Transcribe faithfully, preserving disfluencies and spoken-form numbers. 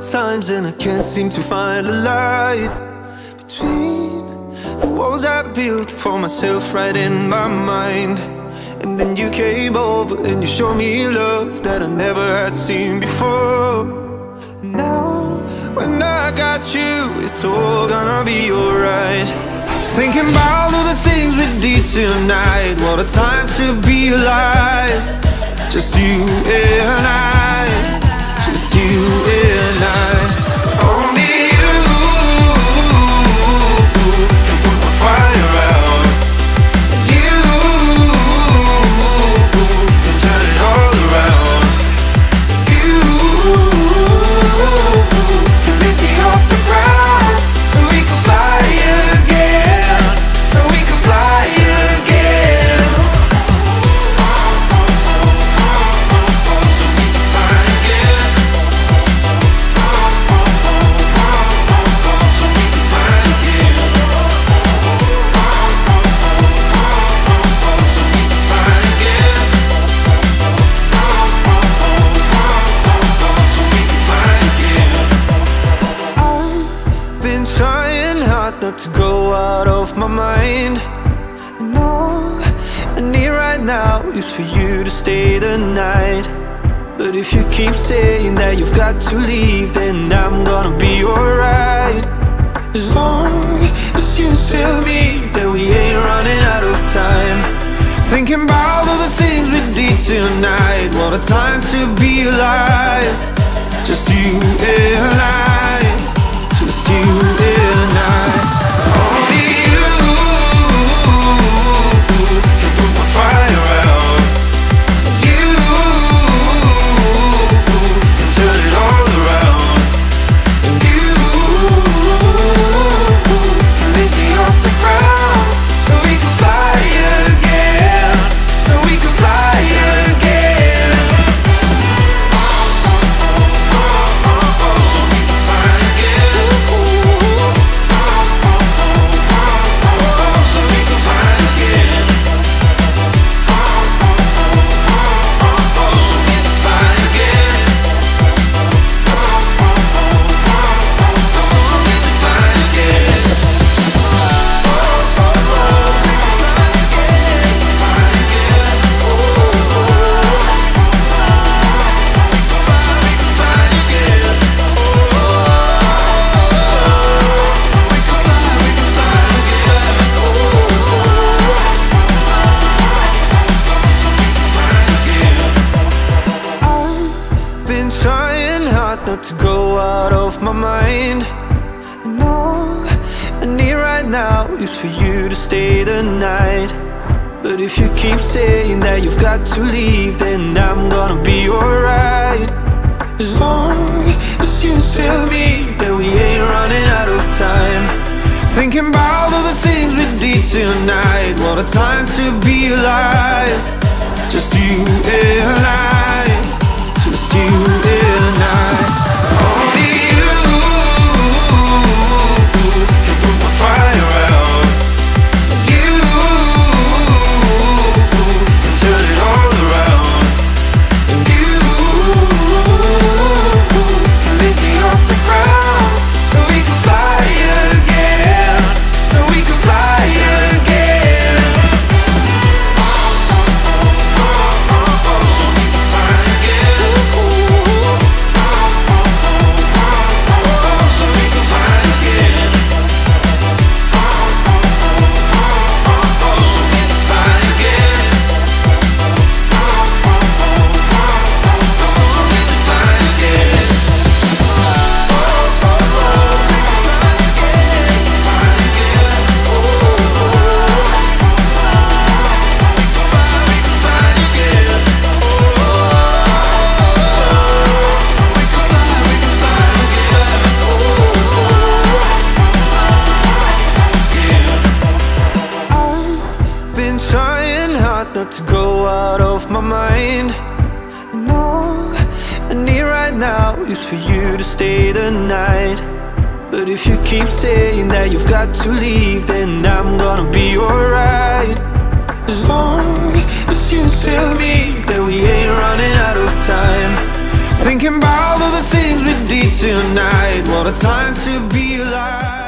times and I can't seem to find a light between the walls I built for myself right in my mind. And then you came over and you showed me love that I never had seen before. And now when I got you, it's all gonna be alright. Thinking about all the things we did tonight, what a time to be alive. Just you and I, just you and I. Only you can put my fire out. You can turn it all around. You can lift me off the ground, so we can fly again, so we can fly again. Not to go out of my mind. And all I need right now is for you to stay the night. But if you keep saying that you've got to leave, then I'm gonna be alright. As long as you tell me that we ain't running out of time. Thinking about all the things we did tonight, what a time to be alive. Just you and I, just you and I. Not to go out of my mind. And all I need right now is for you to stay the night. But if you keep saying that you've got to leave, then I'm gonna be alright. As long as you tell me that we ain't running out of time. Thinking about all the things we did tonight, what a time to be alive. Just you and I, just you and I. Not to go out of my mind. And all I need right now is for you to stay the night. But if you keep saying that you've got to leave, then I'm gonna be alright. As long as you tell me that we ain't running out of time. Thinking about all the things we did tonight. tonight. What a time to be alive.